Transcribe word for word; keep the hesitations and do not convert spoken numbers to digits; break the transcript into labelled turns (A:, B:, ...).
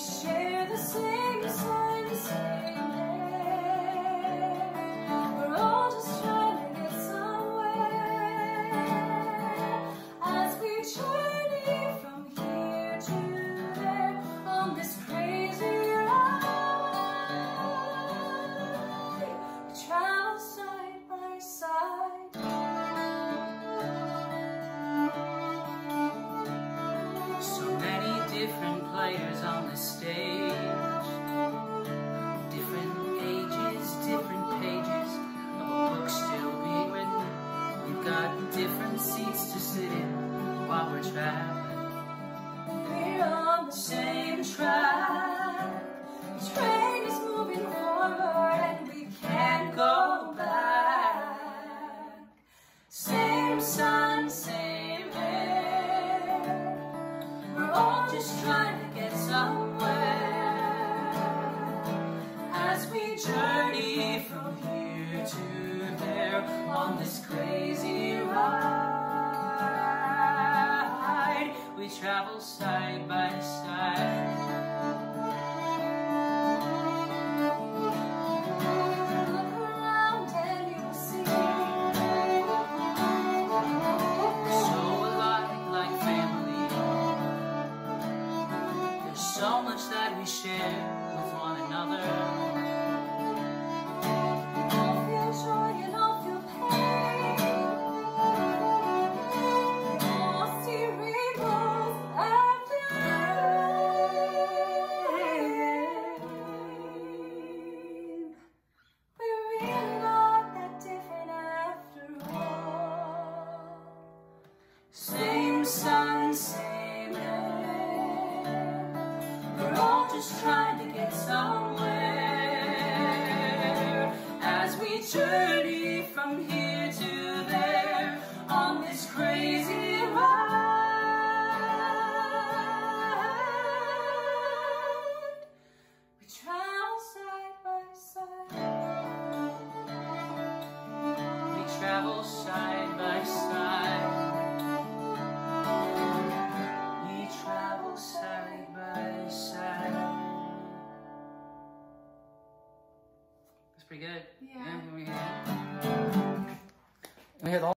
A: share the same sun, the same air. We're all just trying to get somewhere as we journey from here to there on this crazy ride. We travel side by side. So many different players on the stage, different ages, different pages of a book still being written. We've got different seats to sit in while we're traveling. We're on the same track. The train is moving forward and we can't go back. Same sun, same air. We're all just trying to get somewhere as we journey from here to there on this crazy ride. We travel side by side. Look around and you'll see we're so alike, like family. There's so much that we share with one another. We all feel joy and all feel pain. We all see rainbows after rain. We're really not that different after all. Same sun, same air. We're all just trying to get somewhere as we journey from here to there on this crazy ride. We travel side by side. We travel side by side. We travel side by side. That's pretty good.
B: Yeah.
A: we,
C: We had all